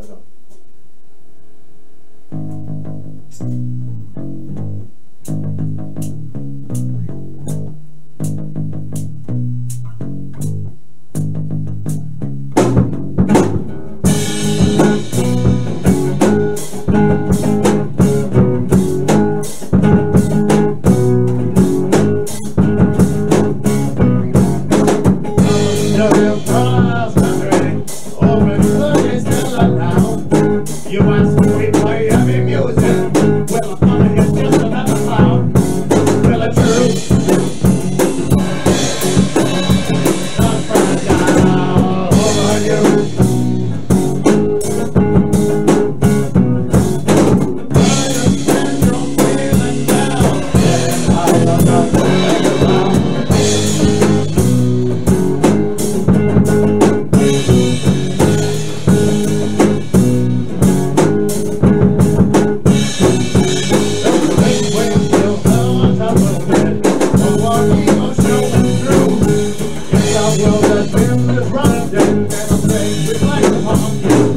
You ask me we play heavy music. Well, I'm gonna get just another clown. Well, it's true. Not fragile over you. I understand you're feeling down. Yeah, I love not to hang around. Well, that wind is running, and I'm saying, reflect upon you.